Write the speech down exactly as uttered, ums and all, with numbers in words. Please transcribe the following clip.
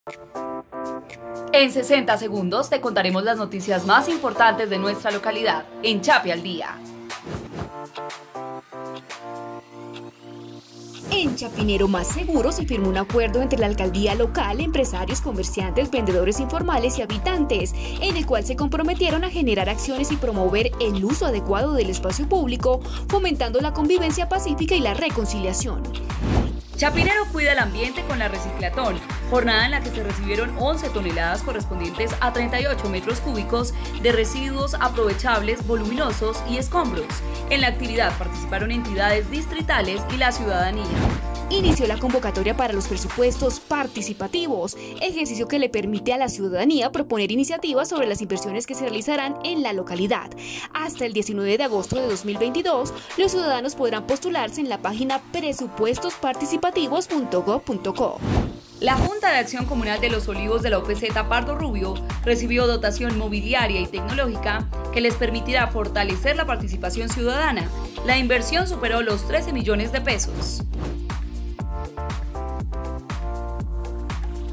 En sesenta segundos te contaremos las noticias más importantes de nuestra localidad en Chapi al Día. En Chapinero Más Seguro se firmó un acuerdo entre la alcaldía local, empresarios, comerciantes, vendedores informales y habitantes, en el cual se comprometieron a generar acciones y promover el uso adecuado del espacio público, fomentando la convivencia pacífica y la reconciliación. Chapinero cuida el ambiente con la Reciclatón, jornada en la que se recibieron once toneladas correspondientes a treinta y ocho metros cúbicos de residuos aprovechables, voluminosos y escombros. En la actividad participaron entidades distritales y la ciudadanía. Inició la convocatoria para los presupuestos participativos, ejercicio que le permite a la ciudadanía proponer iniciativas sobre las inversiones que se realizarán en la localidad. Hasta el diecinueve de agosto de dos mil veintidós, los ciudadanos podrán postularse en la página presupuestos participativos punto gob punto co. La Junta de Acción Comunal de Los Olivos de la O P Z Pardo Rubio recibió dotación mobiliaria y tecnológica que les permitirá fortalecer la participación ciudadana. La inversión superó los trece millones de pesos.